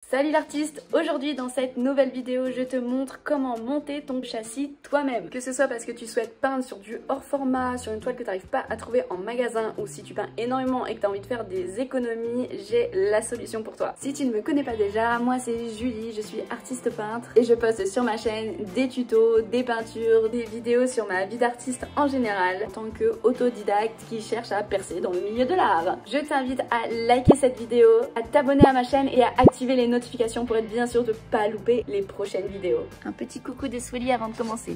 Salut l'artiste! Aujourd'hui dans cette nouvelle vidéo je te montre comment monter ton châssis toi-même. Que ce soit parce que tu souhaites peindre sur du hors format, sur une toile que tu n'arrives pas à trouver en magasin, ou si tu peins énormément et que tu as envie de faire des économies, j'ai la solution pour toi. Si tu ne me connais pas déjà, moi c'est Julie, je suis artiste peintre et je poste sur ma chaîne des tutos, des peintures, des vidéos sur ma vie d'artiste en général, en tant que autodidacte qui cherche à percer dans le milieu de l'art. Je t'invite à liker cette vidéo, à t'abonner à ma chaîne et à activer les notifications pour être bien sûr de pas louper les prochaines vidéos. Un petit coucou de Swelly avant de commencer.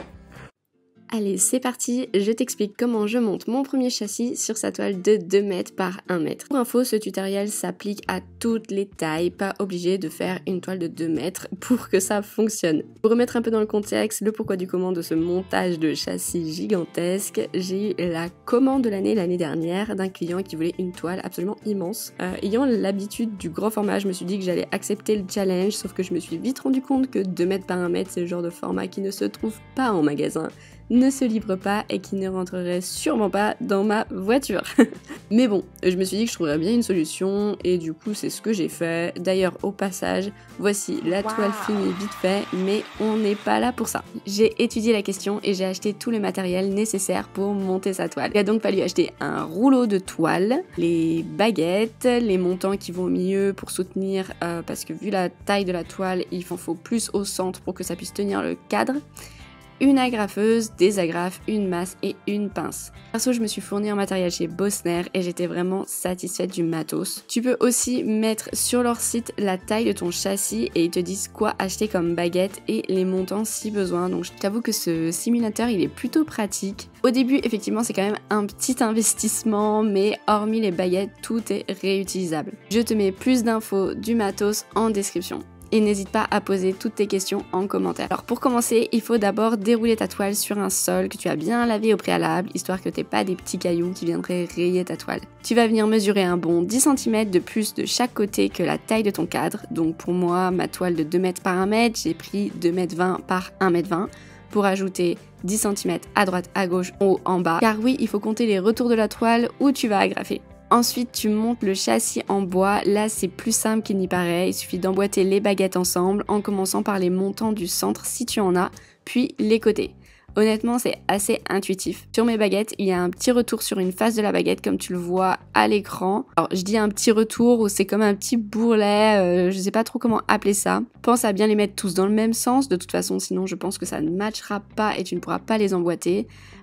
Allez, c'est parti, je t'explique comment je monte mon premier châssis sur sa toile de 2 mètres par 1 mètre. Pour info, ce tutoriel s'applique à toutes les tailles, pas obligé de faire une toile de 2 mètres pour que ça fonctionne. Pour remettre un peu dans le contexte, le pourquoi du comment de ce montage de châssis gigantesque, j'ai eu la commande de l'année dernière d'un client qui voulait une toile absolument immense. Ayant l'habitude du grand format, je me suis dit que j'allais accepter le challenge, sauf que je me suis vite rendu compte que 2 mètres par 1 mètre, c'est le genre de format qui ne se trouve pas en magasin, ne se livre pas et qui ne rentrerait sûrement pas dans ma voiture. Mais bon, je me suis dit que je trouverais bien une solution et du coup c'est ce que j'ai fait. D'ailleurs au passage, voici la toile finie vite fait, mais on n'est pas là pour ça. J'ai étudié la question et j'ai acheté tout le matériel nécessaire pour monter sa toile. Il a donc fallu acheter un rouleau de toile, les baguettes, les montants qui vont au milieu pour soutenir, parce que vu la taille de la toile, il en faut plus au centre pour que ça puisse tenir le cadre. Une agrafeuse, des agrafes, une masse et une pince. Perso, je me suis fournie en matériel chez Bossner et j'étais vraiment satisfaite du matos. Tu peux aussi mettre sur leur site la taille de ton châssis et ils te disent quoi acheter comme baguette et les montants si besoin. Donc je t'avoue que ce simulateur il est plutôt pratique. Au début, effectivement, c'est quand même un petit investissement, mais hormis les baguettes, tout est réutilisable. Je te mets plus d'infos du matos en description. Et n'hésite pas à poser toutes tes questions en commentaire. Alors pour commencer, il faut d'abord dérouler ta toile sur un sol que tu as bien lavé au préalable, histoire que t'aies pas des petits cailloux qui viendraient rayer ta toile. Tu vas venir mesurer un bon 10 cm de plus de chaque côté que la taille de ton cadre. Donc pour moi, ma toile de 2 mètres par 1 mètre, j'ai pris 2,20 m par 1,20 m pour ajouter 10 cm à droite, à gauche, en haut, en bas. Car oui, il faut compter les retours de la toile où tu vas agrafer. Ensuite, tu montes le châssis en bois. Là, c'est plus simple qu'il n'y paraît. Il suffit d'emboîter les baguettes ensemble en commençant par les montants du centre si tu en as, puis les côtés. Honnêtement, c'est assez intuitif. Sur mes baguettes, il y a un petit retour sur une face de la baguette comme tu le vois à l'écran. Alors, je dis un petit retour ou c'est comme un petit bourrelet, je sais pas trop comment appeler ça. Pense à bien les mettre tous dans le même sens. De toute façon, sinon, je pense que ça ne matchera pas et tu ne pourras pas les emboîter.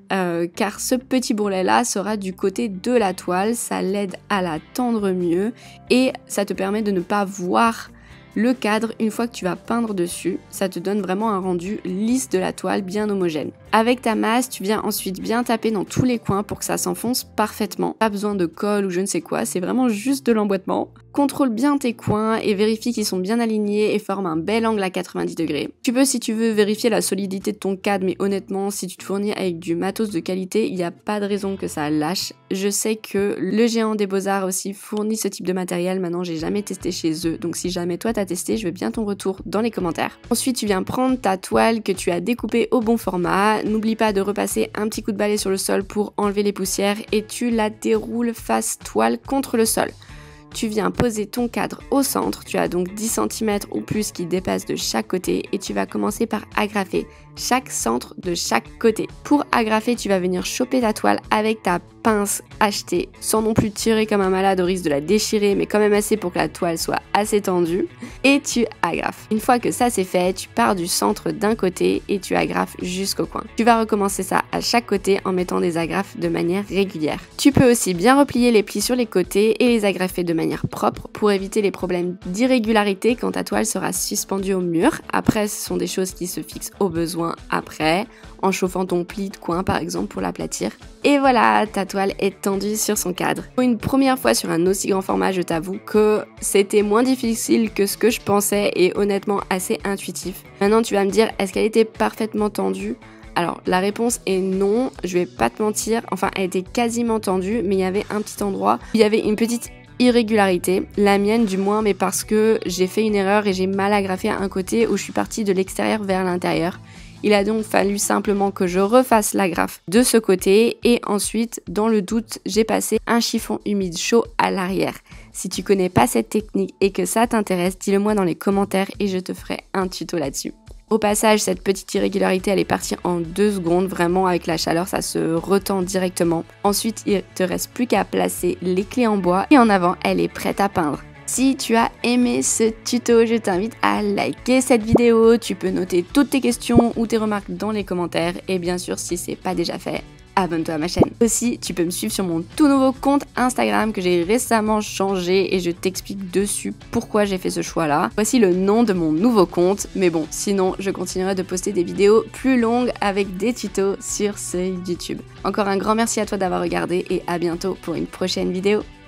Car ce petit bourrelet là sera du côté de la toile, ça l'aide à la tendre mieux et ça te permet de ne pas voir le cadre une fois que tu vas peindre dessus. Ça te donne vraiment un rendu lisse de la toile bien homogène. Avec ta masse, tu viens ensuite bien taper dans tous les coins pour que ça s'enfonce parfaitement. Pas besoin de colle ou je ne sais quoi, c'est vraiment juste de l'emboîtement. Contrôle bien tes coins et vérifie qu'ils sont bien alignés et forment un bel angle à 90 degrés. Tu peux, si tu veux, vérifier la solidité de ton cadre, mais honnêtement, si tu te fournis avec du matos de qualité, il n'y a pas de raison que ça lâche. Je sais que le Géant des Beaux-Arts aussi fournit ce type de matériel. Maintenant, j'ai jamais testé chez eux, donc si jamais toi t'as testé, je veux bien ton retour dans les commentaires. Ensuite, tu viens prendre ta toile que tu as découpée au bon format. N'oublie pas de repasser un petit coup de balai sur le sol pour enlever les poussières et tu la déroules face toile contre le sol. Tu viens poser ton cadre au centre, tu as donc 10 cm ou plus qui dépassent de chaque côté et tu vas commencer par agrafer chaque centre de chaque côté. Pour agrafer, tu vas venir choper ta toile avec ta pince achetée, sans non plus tirer comme un malade au risque de la déchirer, mais quand même assez pour que la toile soit assez tendue, et tu agrafes. Une fois que ça c'est fait, tu pars du centre d'un côté et tu agrafes jusqu'au coin. Tu vas recommencer ça à chaque côté en mettant des agrafes de manière régulière. Tu peux aussi bien replier les plis sur les côtés et les agrafer de manière propre pour éviter les problèmes d'irrégularité quand ta toile sera suspendue au mur. Après, ce sont des choses qui se fixent au besoin après, en chauffant ton pli de coin par exemple pour l'aplatir. Et voilà, ta toile est tendue sur son cadre. Pour une première fois sur un aussi grand format, je t'avoue que c'était moins difficile que ce que je pensais et honnêtement assez intuitif. Maintenant tu vas me dire, est-ce qu'elle était parfaitement tendue ? Alors la réponse est non, je vais pas te mentir, enfin elle était quasiment tendue, mais il y avait un petit endroit où il y avait une petite irrégularité, la mienne du moins, mais parce que j'ai fait une erreur et j'ai mal agrafé à un côté où je suis partie de l'extérieur vers l'intérieur. Il a donc fallu simplement que je refasse l'agrafe de ce côté et ensuite, dans le doute, j'ai passé un chiffon humide chaud à l'arrière. Si tu connais pas cette technique et que ça t'intéresse, dis-le moi dans les commentaires et je te ferai un tuto là-dessus. Au passage, cette petite irrégularité, elle est partie en 2 secondes, vraiment avec la chaleur, ça se retend directement. Ensuite, il te reste plus qu'à placer les clés en bois et en avant, elle est prête à peindre. Si tu as aimé ce tuto, je t'invite à liker cette vidéo, tu peux noter toutes tes questions ou tes remarques dans les commentaires et bien sûr, si c'est pas déjà fait, abonne-toi à ma chaîne. Aussi, tu peux me suivre sur mon tout nouveau compte Instagram que j'ai récemment changé et je t'explique dessus pourquoi j'ai fait ce choix-là. Voici le nom de mon nouveau compte, mais bon, sinon, je continuerai de poster des vidéos plus longues avec des tutos sur ce YouTube. Encore un grand merci à toi d'avoir regardé et à bientôt pour une prochaine vidéo.